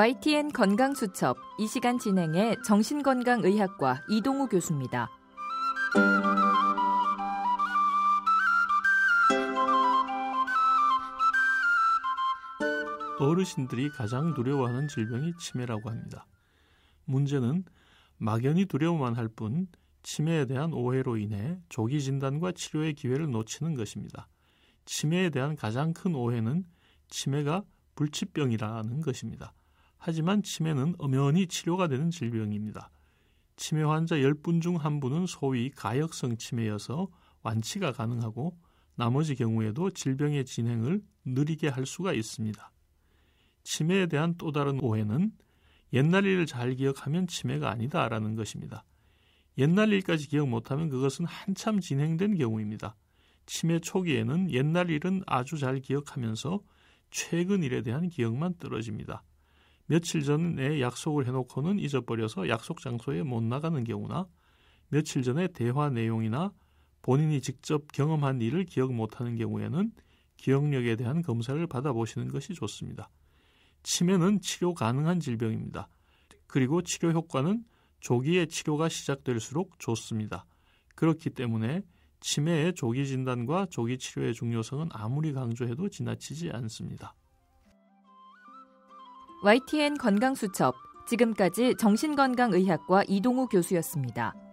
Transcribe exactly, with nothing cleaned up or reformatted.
와이티엔 건강수첩, 이 시간 진행의 정신건강의학과 이동우 교수입니다. 어르신들이 가장 두려워하는 질병이 치매라고 합니다. 문제는 막연히 두려워만 할 뿐 치매에 대한 오해로 인해 조기 진단과 치료의 기회를 놓치는 것입니다. 치매에 대한 가장 큰 오해는 치매가 불치병이라는 것입니다. 하지만 치매는 엄연히 치료가 되는 질병입니다. 치매 환자 십 분 중 한 분은 소위 가역성 치매여서 완치가 가능하고 나머지 경우에도 질병의 진행을 느리게 할 수가 있습니다. 치매에 대한 또 다른 오해는 옛날 일을 잘 기억하면 치매가 아니다라는 것입니다. 옛날 일까지 기억 못하면 그것은 한참 진행된 경우입니다. 치매 초기에는 옛날 일은 아주 잘 기억하면서 최근 일에 대한 기억만 떨어집니다. 며칠 전에 약속을 해놓고는 잊어버려서 약속 장소에 못 나가는 경우나 며칠 전에 대화 내용이나 본인이 직접 경험한 일을 기억 못하는 경우에는 기억력에 대한 검사를 받아보시는 것이 좋습니다. 치매는 치료 가능한 질병입니다. 그리고 치료 효과는 조기에 치료가 시작될수록 좋습니다. 그렇기 때문에 치매의 조기 진단과 조기 치료의 중요성은 아무리 강조해도 지나치지 않습니다. 와이티엔 건강수첩, 지금까지 정신건강의학과 이동우 교수였습니다.